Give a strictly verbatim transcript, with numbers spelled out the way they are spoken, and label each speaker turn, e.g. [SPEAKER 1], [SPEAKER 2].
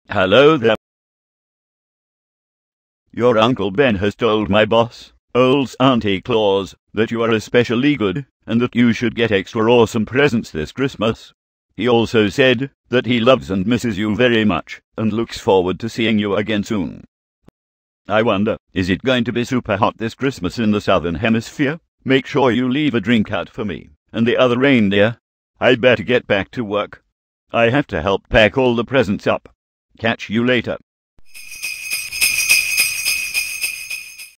[SPEAKER 1] Hello there. Your Uncle Ben has told my boss, old Auntie Claus, that you are especially good, and that you should get extra awesome presents this Christmas. He also said that he loves and misses you very much, and looks forward to seeing you again soon. I wonder, is it going to be super hot this Christmas in the Southern Hemisphere? Make sure you leave a drink out for me, and the other reindeer. I'd better get back to work. I have to help pack all the presents up. Catch you later.